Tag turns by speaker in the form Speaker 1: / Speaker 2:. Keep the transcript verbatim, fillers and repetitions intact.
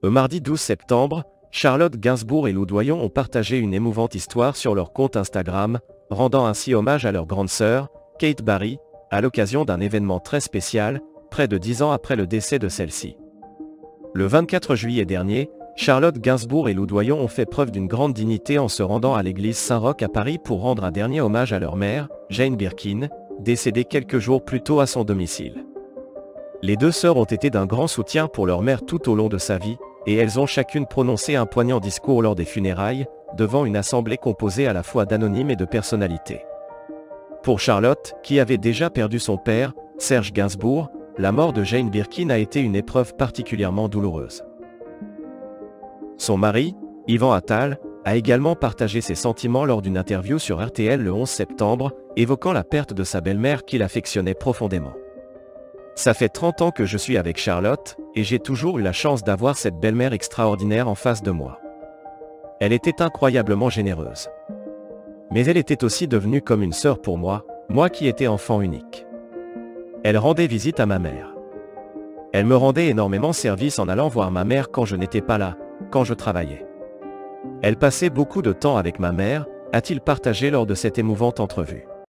Speaker 1: Le mardi douze septembre, Charlotte Gainsbourg et Lou Doyon ont partagé une émouvante histoire sur leur compte Instagram, rendant ainsi hommage à leur grande sœur, Kate Barry, à l'occasion d'un événement très spécial, près de dix ans après le décès de celle-ci. Le vingt-quatre juillet dernier, Charlotte Gainsbourg et Lou Doyon ont fait preuve d'une grande dignité en se rendant à l'église Saint-Roch à Paris pour rendre un dernier hommage à leur mère, Jane Birkin, décédée quelques jours plus tôt à son domicile. Les deux sœurs ont été d'un grand soutien pour leur mère tout au long de sa vie, et elles ont chacune prononcé un poignant discours lors des funérailles, devant une assemblée composée à la fois d'anonymes et de personnalités. Pour Charlotte, qui avait déjà perdu son père, Serge Gainsbourg, la mort de Jane Birkin a été une épreuve particulièrement douloureuse. Son mari, Yvan Attal, a également partagé ses sentiments lors d'une interview sur R T L le onze septembre, évoquant la perte de sa belle-mère qu'il affectionnait profondément. « Ça fait trente ans que je suis avec Charlotte, et j'ai toujours eu la chance d'avoir cette belle-mère extraordinaire en face de moi. Elle était incroyablement généreuse. Mais elle était aussi devenue comme une sœur pour moi, moi qui étais enfant unique. Elle rendait visite à ma mère. Elle me rendait énormément service en allant voir ma mère quand je n'étais pas là, quand je travaillais. Elle passait beaucoup de temps avec ma mère, a-t-il partagé lors de cette émouvante entrevue.